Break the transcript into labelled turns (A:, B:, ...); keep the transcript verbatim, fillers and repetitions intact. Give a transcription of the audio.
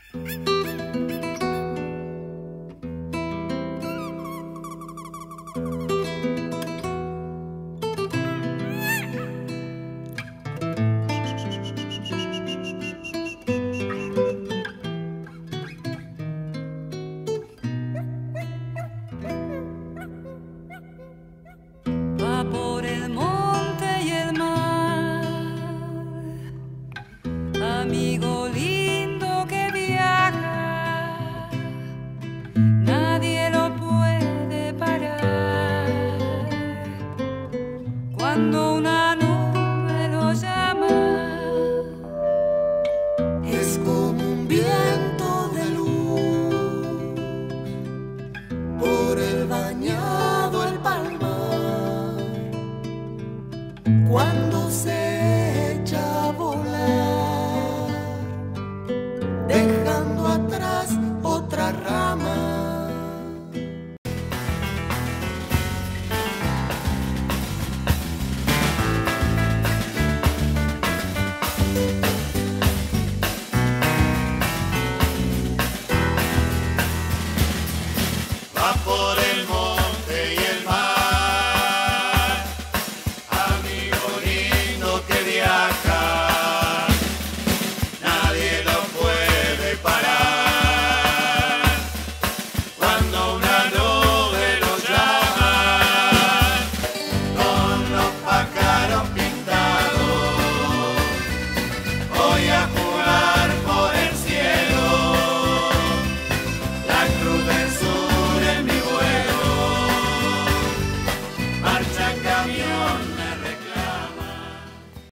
A: Por el monte y el mar, amigo lindo que viaja, nadie lo puede parar. Cuando una nube lo llama,
B: es como un viento de luz por el bañado, el palmar. Cuando se